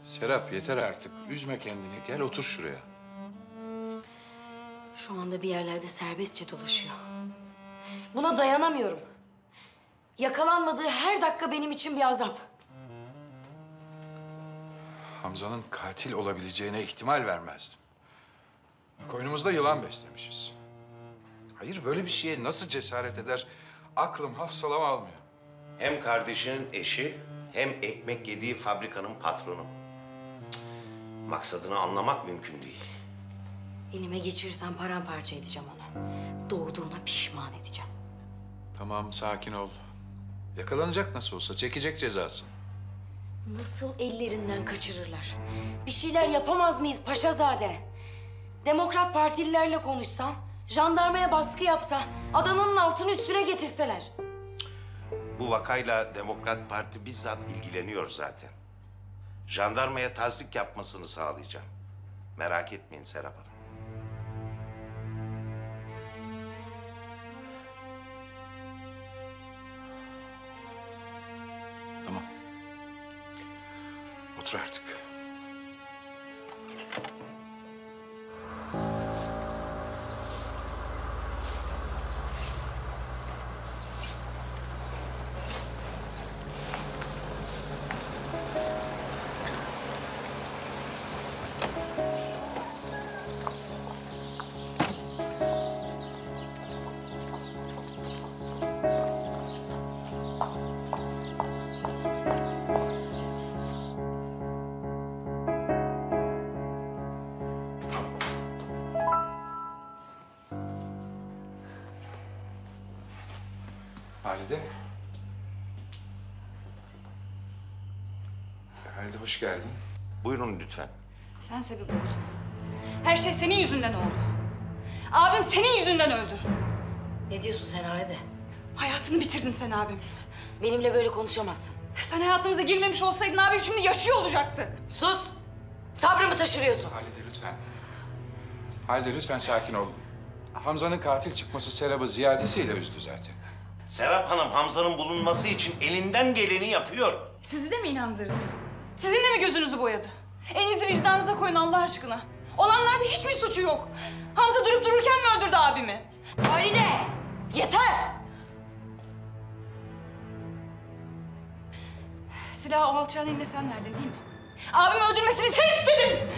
Serap yeter artık. Üzme kendini. Gel otur şuraya. Şu anda bir yerlerde serbestçe dolaşıyor. Buna dayanamıyorum. Yakalanmadığı her dakika benim için bir azap. Hamza'nın katil olabileceğine ihtimal vermezdim. Koynumuzda yılan beslemişiz. Hayır, böyle bir şeye nasıl cesaret eder? Aklım hafsalam almıyor. Hem kardeşinin eşi hem ekmek yediği fabrikanın patronu. Cık, maksadını anlamak mümkün değil. Elime geçirirsem paramparça edeceğim onu. Doğduğuna pişman edeceğim. Tamam, sakin ol. Yakalanacak nasıl olsa, çekecek cezasını. Nasıl ellerinden kaçırırlar? Bir şeyler yapamaz mıyız Paşazade? Demokrat Partililerle konuşsan, jandarmaya baskı yapsa, Adana'nın altını üstüne getirseler. Bu vakayla Demokrat Parti bizzat ilgileniyor zaten. Jandarmaya tasdik yapmasını sağlayacağım. Merak etmeyin Serap Hanım. Tamam. Otur artık. Halide. Halide hoş geldin. Buyurun lütfen. Sen sebep oldun. Her şey senin yüzünden oldu. Abim senin yüzünden öldü. Ne diyorsun sen Halide? Hayatını bitirdin sen abim. Benimle böyle konuşamazsın. Sen hayatımıza girmemiş olsaydın abim şimdi yaşıyor olacaktı. Sus! Sabrımı taşırıyorsun. Halide lütfen. Halide lütfen sakin ol. Hamza'nın katil çıkması Serap'ı ziyadesiyle üzdü zaten. Serap Hanım Hamza'nın bulunması için elinden geleni yapıyor. Sizi de mi inandırdı? Sizin de mi gözünüzü boyadı? Elinizi vicdanınıza koyun Allah aşkına. Olanlarda hiçbir suçu yok. Hamza durup dururken mi öldürdü abimi? Halide! Yeter! Silahı o alçağın eline sen verdin değil mi? Abimi öldürmesini sen istedin!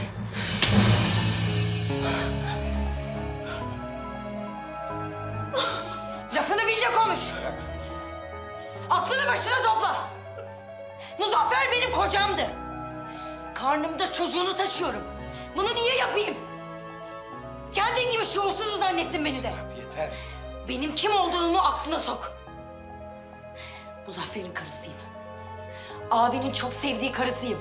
Lafını bil de konuş! Aklını başına topla! Muzaffer benim kocamdı. Karnımda çocuğunu taşıyorum. Bunu niye yapayım? Kendin gibi şuursuz mu zannettin beni de? Yeter. Benim kim olduğumu aklına sok. Muzaffer'in karısıyım. Abinin çok sevdiği karısıyım.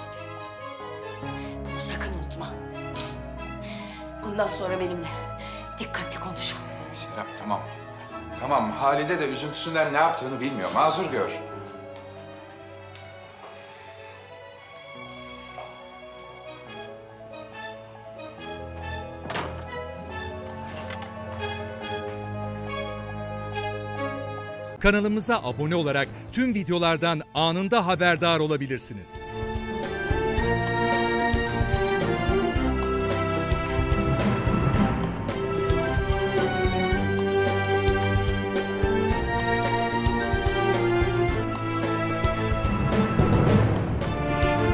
Bunu sakın unutma. Bundan sonra benimle dikkatli konuş. Serap tamam. Tamam, Halide de üzüntüsünden ne yaptığını bilmiyor. Mazur gör. Kanalımıza abone olarak tüm videolardan anında haberdar olabilirsiniz.